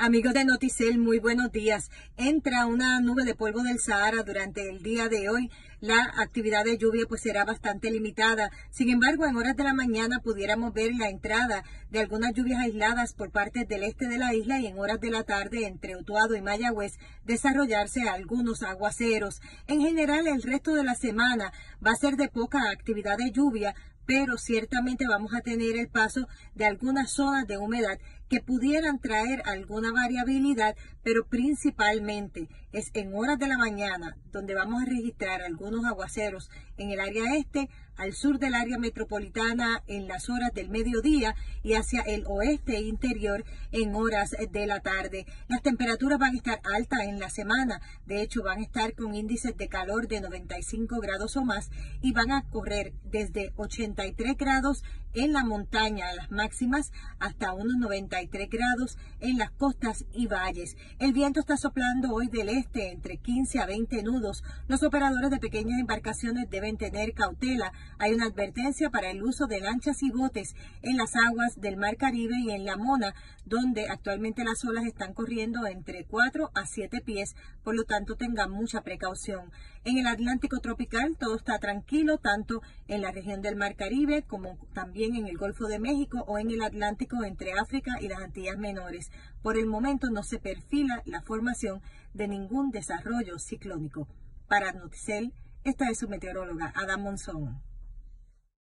Amigos de Noticel, muy buenos días. Entra una nube de polvo del Sahara durante el día de hoy. La actividad de lluvia pues será bastante limitada. Sin embargo, en horas de la mañana pudiéramos ver la entrada de algunas lluvias aisladas por partes del este de la isla y en horas de la tarde entre Utuado y Mayagüez desarrollarse algunos aguaceros. En general, el resto de la semana va a ser de poca actividad de lluvia, pero ciertamente vamos a tener el paso de algunas zonas de humedad que pudieran traer alguna variabilidad, pero principalmente es en horas de la mañana donde vamos a registrar algunos aguaceros en el área este, al sur del área metropolitana en las horas del mediodía y hacia el oeste interior en horas de la tarde. Las temperaturas van a estar altas en la semana, de hecho van a estar con índices de calor de 95 grados o más y van a correr desde 83 grados en la montaña, las máximas, hasta unos 93 grados en las costas y valles. El viento está soplando hoy del este entre 15 a 20 nudos. Los operadores de pequeñas embarcaciones deben tener cautela. Hay una advertencia para el uso de lanchas y botes en las aguas del Mar Caribe y en La Mona, donde actualmente las olas están corriendo entre 4 a 7 pies, por lo tanto tengan mucha precaución. En el Atlántico tropical todo está tranquilo, tanto en la región del Mar Caribe como también en el Golfo de México o en el Atlántico entre África y las Antillas Menores. Por el momento no se perfila la formación de ningún desarrollo ciclónico. Para Noticel, esta es su meteoróloga Ada Monzón.